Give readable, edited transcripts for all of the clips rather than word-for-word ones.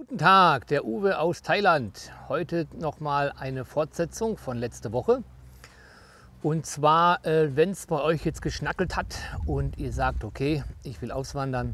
Guten Tag, der Uwe aus Thailand. Heute nochmal eine Fortsetzung von letzter Woche. Und zwar, wenn es bei euch jetzt geschnackelt hat und ihr sagt, okay, ich will auswandern,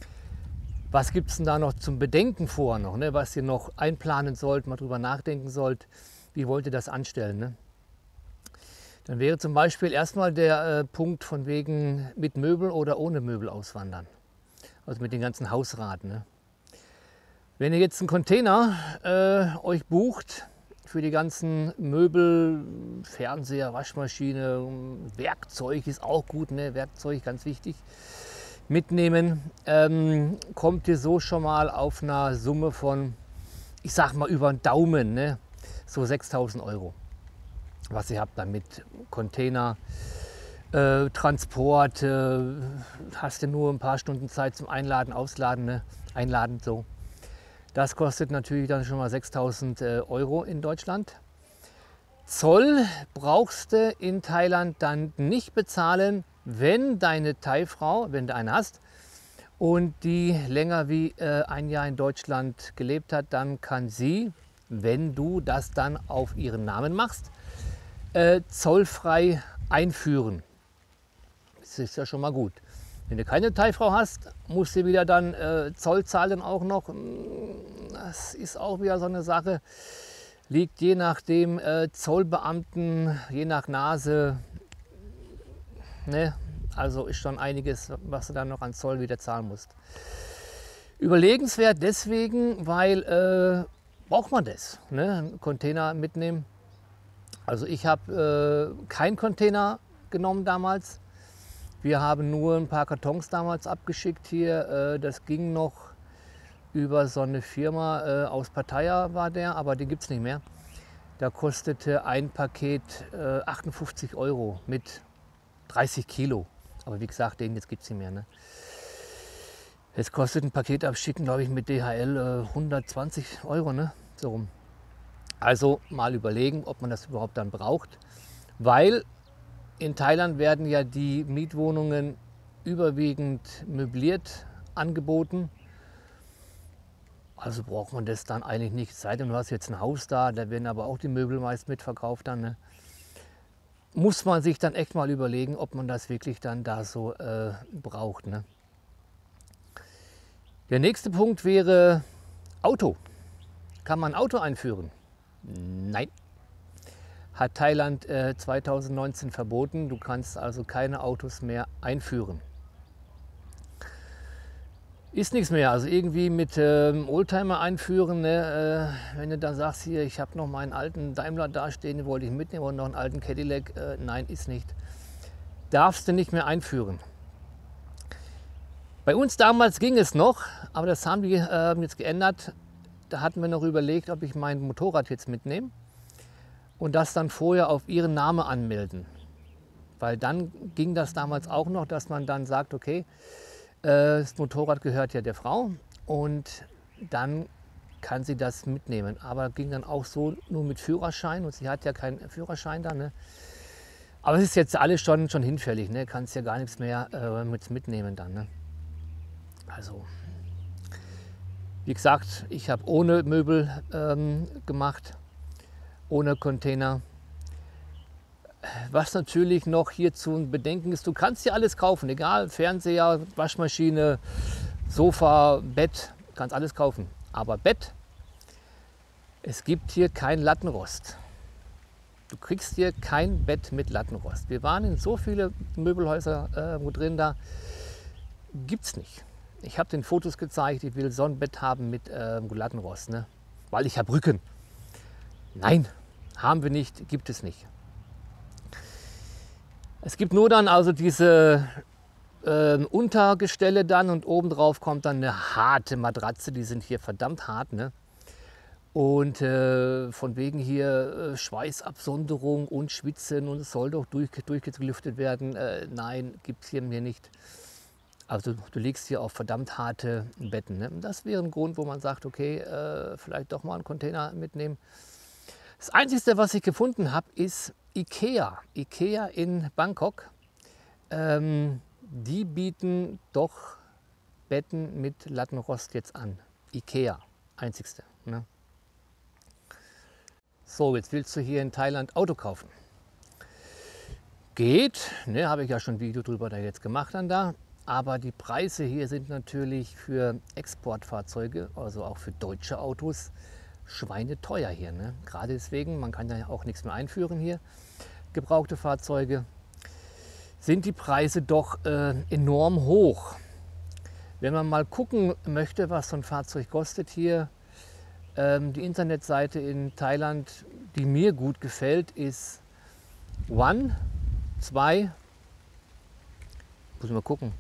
was gibt es denn da noch zum Bedenken vor noch, ne? Was ihr noch einplanen sollt, mal drüber nachdenken sollt, wie wollt ihr das anstellen? Ne? Dann wäre zum Beispiel erstmal der Punkt von wegen mit Möbel oder ohne Möbel auswandern. Also mit den ganzen Hausraten. Ne? Wenn ihr jetzt einen Container euch bucht für die ganzen Möbel, Fernseher, Waschmaschine, Werkzeug ist auch gut, ne? Werkzeug ganz wichtig, mitnehmen, kommt ihr so schon mal auf eine Summe von, ich sag mal über den Daumen, ne? So 6.000 Euro, was ihr habt dann mit Container, Transport, hast du nur ein paar Stunden Zeit zum Einladen, Ausladen, ne? Einladen so. Das kostet natürlich dann schon mal 6.000 Euro in Deutschland. Zoll brauchst du in Thailand dann nicht bezahlen, wenn deine Thai-Frau, wenn du eine hast und die länger wie ein Jahr in Deutschland gelebt hat, dann kann sie, wenn du das dann auf ihren Namen machst, zollfrei einführen. Das ist ja schon mal gut. Wenn du keine Thai-Frau hast, musst du wieder dann Zoll zahlen auch noch. Das ist auch wieder so eine Sache. Liegt je nach dem Zollbeamten, je nach Nase. Ne? Also ist schon einiges, was du dann noch an Zoll wieder zahlen musst. Überlegenswert deswegen, weil braucht man das, ne? Einen Container mitnehmen. Also ich habe keinen Container genommen damals. Wir haben nur ein paar Kartons damals abgeschickt hier. Das ging noch über so eine Firma aus Pattaya war der, aber die gibt es nicht mehr. Da kostete ein Paket 58 Euro mit 30 Kilo. Aber wie gesagt, den jetzt gibt es nicht mehr. Ne? Jetzt kostet ein Paket abschicken, glaube ich, mit DHL 120 Euro. Ne? So rum. Also mal überlegen, ob man das überhaupt dann braucht. Weil in Thailand werden ja die Mietwohnungen überwiegend möbliert angeboten. Also braucht man das dann eigentlich nicht. Es sei denn, du hast jetzt ein Haus da werden aber auch die Möbel meist mitverkauft dann. Ne? Muss man sich dann echt mal überlegen, ob man das wirklich dann da so braucht. Ne? Der nächste Punkt wäre Auto. Kann man ein Auto einführen? Nein. Hat Thailand 2019 verboten. Du kannst also keine Autos mehr einführen. Ist nichts mehr. Also irgendwie mit Oldtimer einführen, ne? Wenn du dann sagst, hier, ich habe noch meinen alten Daimler dastehen, den wollte ich mitnehmen und noch einen alten Cadillac. Nein, ist nicht. Darfst du nicht mehr einführen. Bei uns damals ging es noch, aber das haben die jetzt geändert. Da hatten wir noch überlegt, ob ich mein Motorrad jetzt mitnehme. Und das dann vorher auf ihren Namen anmelden. Weil dann ging das damals auch noch, dass man dann sagt, okay, das Motorrad gehört ja der Frau und dann kann sie das mitnehmen. Aber ging dann auch so nur mit Führerschein und sie hat ja keinen Führerschein da. Ne? Aber es ist jetzt alles schon hinfällig, ne? Kannst ja gar nichts mehr mitnehmen dann. Ne? Also, wie gesagt, ich habe ohne Möbel gemacht. Ohne Container. Was natürlich noch hier zu bedenken ist, du kannst dir alles kaufen, egal, Fernseher, Waschmaschine, Sofa, Bett, kannst alles kaufen. Aber Bett, es gibt hier kein Lattenrost. Du kriegst hier kein Bett mit Lattenrost. Wir waren in so viele Möbelhäuser wo drin, da gibt es nicht. Ich habe den Fotos gezeigt, ich will so ein Bett haben mit Lattenrost, ne? Weil ich habe Rücken. Nein, haben wir nicht, gibt es nicht. Es gibt nur dann also diese Untergestelle dann und obendrauf kommt dann eine harte Matratze, die sind hier verdammt hart. Ne? Und von wegen hier Schweißabsonderung und Schwitzen und es soll doch durchgelüftet werden. Nein, gibt es hier mir nicht. Also du liegst hier auf verdammt harte Betten. Ne? Das wäre ein Grund, wo man sagt, okay, vielleicht doch mal einen Container mitnehmen. Das Einzige, was ich gefunden habe, ist IKEA. IKEA in Bangkok. Die bieten doch Betten mit Lattenrost jetzt an. IKEA. Einzigste. Ne? So, jetzt willst du hier in Thailand Auto kaufen. Geht, ne, habe ich ja schon ein Video drüber da jetzt gemacht dann da. Aber die Preise hier sind natürlich für Exportfahrzeuge, also auch für deutsche Autos, schweineteuer hier. Ne? Gerade deswegen, man kann ja auch nichts mehr einführen hier, gebrauchte Fahrzeuge, sind die Preise doch enorm hoch. Wenn man mal gucken möchte, was so ein Fahrzeug kostet hier, die Internetseite in Thailand, die mir gut gefällt, ist One2, muss ich mal gucken,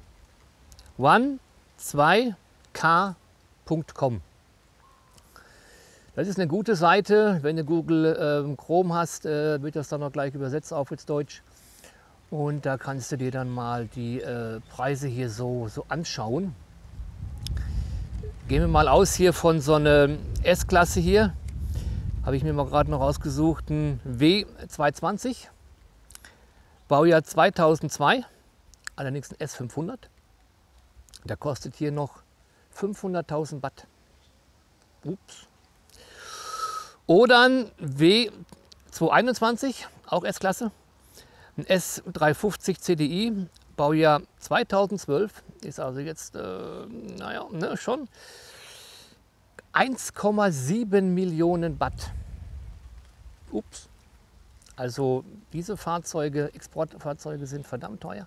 one2k.com. Das ist eine gute Seite. Wenn du Google Chrome hast, wird das dann auch gleich übersetzt auf ins Deutsch. Und da kannst du dir dann mal die Preise hier so anschauen. Gehen wir mal aus hier von so einer S-Klasse hier. Habe ich mir mal gerade noch ausgesucht, ein W220, Baujahr 2002, allerdings ein S500. Der kostet hier noch 500.000 Baht. Ups. Oder ein W221, auch S-Klasse, ein S350 CDI, Baujahr 2012, ist also jetzt, naja, ne, schon 1,7 Millionen Baht. Ups. Also diese Fahrzeuge, Exportfahrzeuge sind verdammt teuer.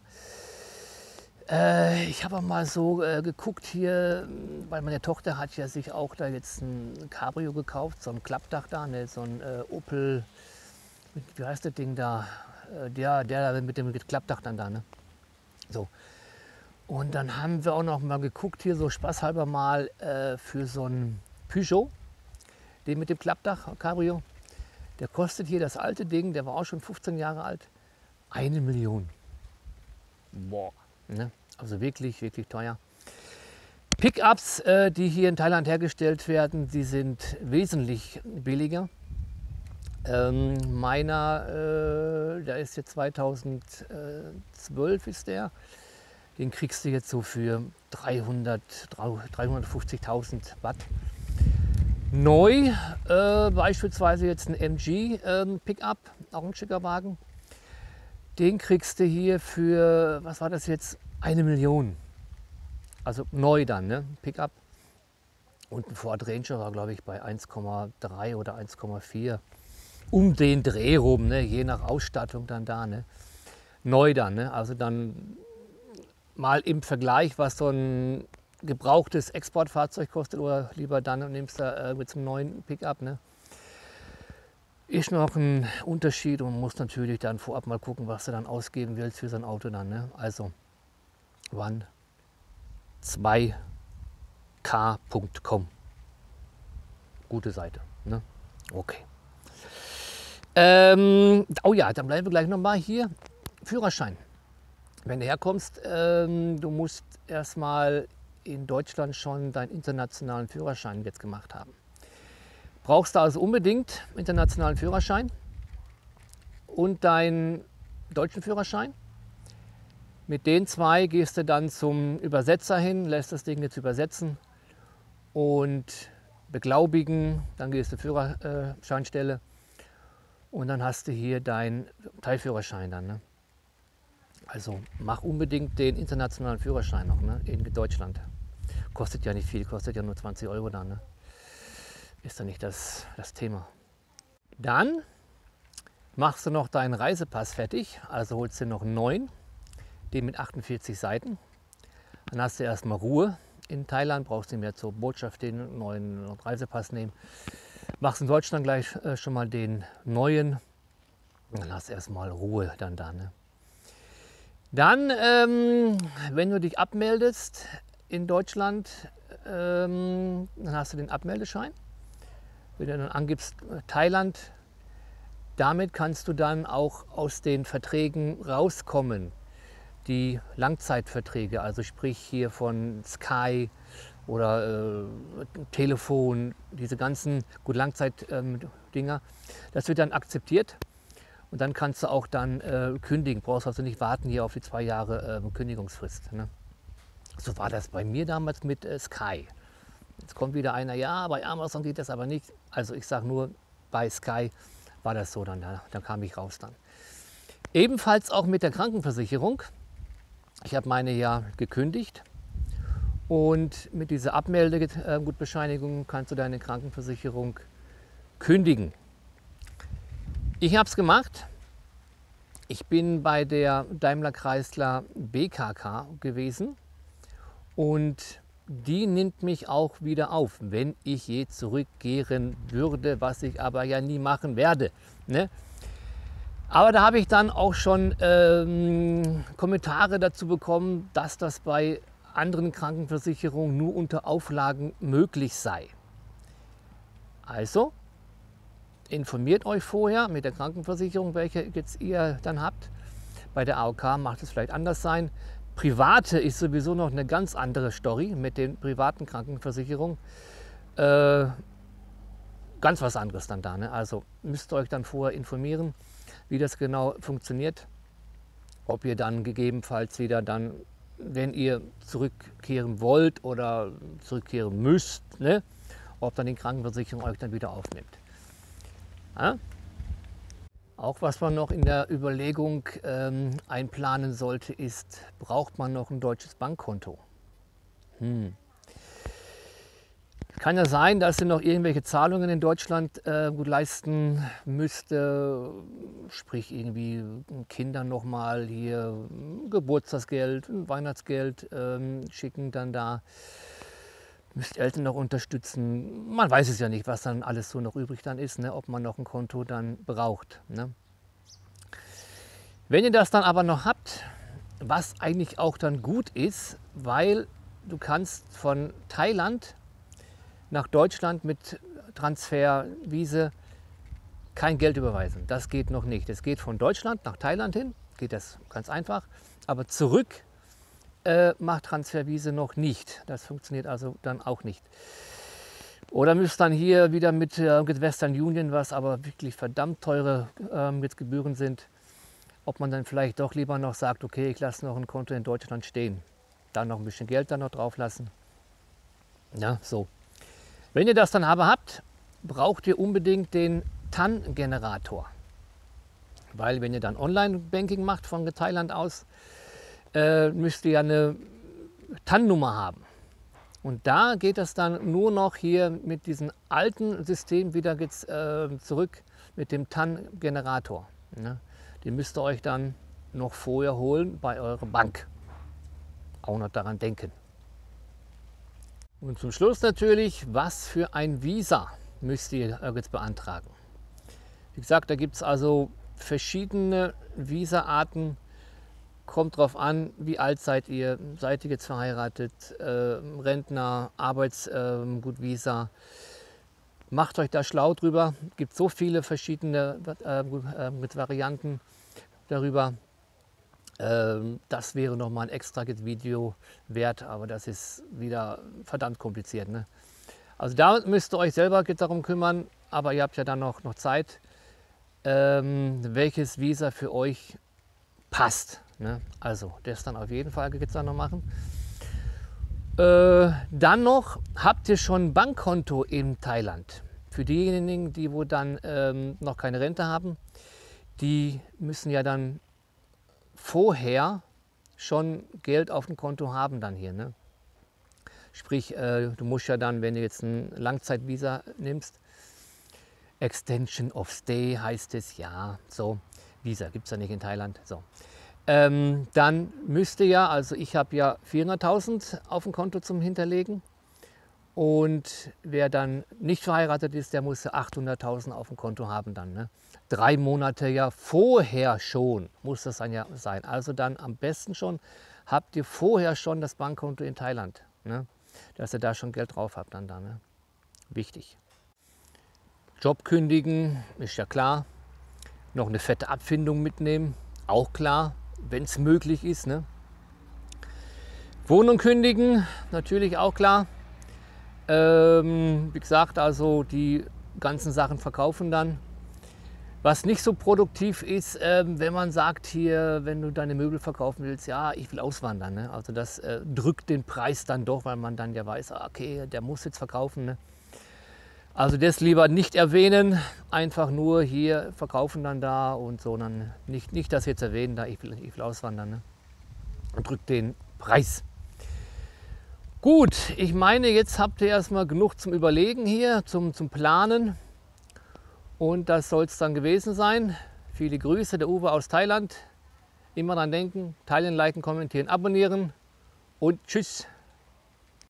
Ich habe auch mal so geguckt hier, weil meine Tochter hat ja sich auch da jetzt ein Cabrio gekauft, so ein Klappdach da, ne, so ein Opel, wie heißt das Ding da, der mit dem Klappdach dann da, ne? So. Und dann haben wir auch noch mal geguckt hier so spaßhalber mal für so ein Peugeot, den mit dem Klappdach, Cabrio. Der kostet hier, das alte Ding, der war auch schon 15 Jahre alt, 1 Million. Boah. Ne? Also wirklich, wirklich teuer. Pickups, die hier in Thailand hergestellt werden, die sind wesentlich billiger. Meiner, der ist jetzt 2012 ist der. Den kriegst du jetzt so für 350.000 Baht. Neu, beispielsweise jetzt ein MG Pickup, auch ein schicker Wagen. Den kriegst du hier für, was war das jetzt, 1 Million. Also neu dann, ne? Pickup. Und ein Ford Ranger war, glaube ich, bei 1,3 oder 1,4. Um den Dreh rum, ne? Je nach Ausstattung dann da. Ne? Neu dann, ne? Also dann mal im Vergleich, was so ein gebrauchtes Exportfahrzeug kostet, oder lieber dann nimmst du mit so einem neuen Pickup. Ne? Ist noch ein Unterschied und muss natürlich dann vorab mal gucken, was du dann ausgeben willst für so ein Auto dann. Ne? Also one2k.com. Gute Seite. Ne? Okay. Oh ja, dann bleiben wir gleich nochmal hier. Führerschein. Wenn du herkommst, du musst erstmal in Deutschland schon deinen internationalen Führerschein jetzt gemacht haben. Brauchst du also unbedingt internationalen Führerschein und deinen deutschen Führerschein. Mit den zwei gehst du dann zum Übersetzer hin, lässt das Ding jetzt übersetzen und beglaubigen. Dann gehst du zur Führerscheinstelle und dann hast du hier deinen Teilführerschein dann. Ne? Also mach unbedingt den internationalen Führerschein noch, ne? In Deutschland. Kostet ja nicht viel, kostet ja nur 20 Euro dann. Ne? Ist da nicht das Thema. Dann machst du noch deinen Reisepass fertig, also holst du noch einen neuen, den mit 48 Seiten. Dann hast du erstmal Ruhe in Thailand, brauchst du mehr zur Botschaft den neuen Reisepass nehmen. Machst in Deutschland gleich schon mal den neuen, dann hast du erstmal Ruhe dann da. Ne? Dann, wenn du dich abmeldest in Deutschland, dann hast du den Abmeldeschein. Wenn du dann angibst Thailand, damit kannst du dann auch aus den Verträgen rauskommen. Die Langzeitverträge, also sprich hier von Sky oder Telefon, diese ganzen Langzeit-Dinger, das wird dann akzeptiert. Und dann kannst du auch dann kündigen, brauchst also nicht warten hier auf die 2 Jahre Kündigungsfrist. Ne? So war das bei mir damals mit Sky. Jetzt kommt wieder einer, ja, bei Amazon geht das aber nicht. Also ich sage nur, bei Sky war das so, dann kam ich raus dann. Ebenfalls auch mit der Krankenversicherung. Ich habe meine ja gekündigt und mit dieser Abmeldegutbescheinigung kannst du deine Krankenversicherung kündigen. Ich habe es gemacht. Ich bin bei der Daimler Chrysler BKK gewesen und die nimmt mich auch wieder auf, wenn ich je zurückkehren würde, was ich aber ja nie machen werde. Ne? Aber da habe ich dann auch schon Kommentare dazu bekommen, dass das bei anderen Krankenversicherungen nur unter Auflagen möglich sei. Also informiert euch vorher mit der Krankenversicherung, welche jetzt ihr dann habt. Bei der AOK macht es vielleicht anders sein. Private ist sowieso noch eine ganz andere Story mit den privaten Krankenversicherungen. Ganz was anderes dann da. Ne? Also müsst ihr euch dann vorher informieren, wie das genau funktioniert. Ob ihr dann gegebenenfalls wieder dann, wenn ihr zurückkehren wollt oder zurückkehren müsst, ne? Ob dann die Krankenversicherung euch dann wieder aufnimmt. Ja? Auch was man noch in der Überlegung einplanen sollte, ist, braucht man noch ein deutsches Bankkonto? Kann ja sein, dass ihr noch irgendwelche Zahlungen in Deutschland gut leisten müsste, sprich irgendwie Kindern nochmal hier Geburtstagsgeld, Weihnachtsgeld schicken dann da. Müsst Eltern noch unterstützen. Man weiß es ja nicht, was dann alles so noch übrig dann ist, ne? Ob man noch ein Konto dann braucht. Ne? Wenn ihr das dann aber noch habt, was eigentlich auch dann gut ist, weil du kannst von Thailand nach Deutschland mit Transferwiese kein Geld überweisen. Das geht noch nicht. Es geht von Deutschland nach Thailand hin, geht das ganz einfach, aber zurück macht Transferwiese noch nicht. Das funktioniert also dann auch nicht. Oder müsst dann hier wieder mit Western Union, was aber wirklich verdammt teure Gebühren sind, ob man dann vielleicht doch lieber noch sagt, okay, ich lasse noch ein Konto in Deutschland stehen. Dann noch ein bisschen Geld dann noch drauf lassen. Ja, so. Wenn ihr das dann aber habt, braucht ihr unbedingt den TAN-Generator. Weil wenn ihr dann Online-Banking macht von Thailand aus, müsst ihr ja eine TAN-Nummer haben. Und da geht es dann nur noch hier mit diesem alten System wieder zurück mit dem TAN-Generator. Ne? Den müsst ihr euch dann noch vorher holen bei eurer Bank. Auch noch daran denken. Und zum Schluss natürlich, was für ein Visa müsst ihr jetzt beantragen. Wie gesagt, da gibt es also verschiedene Visa-Arten. Kommt drauf an, wie alt seid ihr jetzt verheiratet, Rentner, Arbeitsgutvisa. Macht euch da schlau drüber. Es gibt so viele verschiedene mit Varianten darüber. Das wäre nochmal ein extra Video wert, aber das ist wieder verdammt kompliziert. Ne? Also da müsst ihr euch selber darum kümmern, aber ihr habt ja dann noch Zeit, welches Visa für euch passt. Ne? Also das dann auf jeden Fall jetzt noch machen. Dann noch, habt ihr schon ein Bankkonto in Thailand? Für diejenigen, die wo dann noch keine Rente haben, die müssen ja dann vorher schon Geld auf dem Konto haben dann hier. Ne? Sprich, du musst ja dann, wenn du jetzt ein Langzeitvisa nimmst, Extension of Stay heißt es, ja, so, Visa gibt es ja nicht in Thailand, so. Dann müsste ja, also ich habe ja 400.000 auf dem Konto zum Hinterlegen und wer dann nicht verheiratet ist, der muss 800.000 auf dem Konto haben dann. Ne? 3 Monate ja vorher schon muss das dann ja sein. Also dann am besten schon habt ihr vorher schon das Bankkonto in Thailand, ne? Dass ihr da schon Geld drauf habt dann da. Ne? Wichtig. Job kündigen, ist ja klar. Noch eine fette Abfindung mitnehmen, auch klar. Wenn es möglich ist. Ne? Wohnung kündigen, natürlich auch klar. Wie gesagt, also die ganzen Sachen verkaufen dann. Was nicht so produktiv ist, wenn man sagt hier, wenn du deine Möbel verkaufen willst, ja, ich will auswandern. Ne? Also das drückt den Preis dann doch, weil man dann ja weiß, okay, der muss jetzt verkaufen. Ne? Also das lieber nicht erwähnen, einfach nur hier verkaufen dann da und so, dann nicht das jetzt erwähnen, da ich will auswandern. Ne? Und drückt den Preis. Gut, ich meine, jetzt habt ihr erstmal genug zum Überlegen hier, zum Planen. Und das soll es dann gewesen sein. Viele Grüße, der Uwe aus Thailand. Immer dran denken, teilen, liken, kommentieren, abonnieren und tschüss.